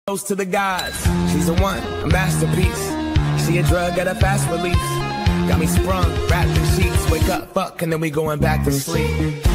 Close to the gods, she's a one, a masterpiece. She a drug at a fast release. Got me sprung, wrapped in sheets. Wake up, fuck, and then we going back to sleep.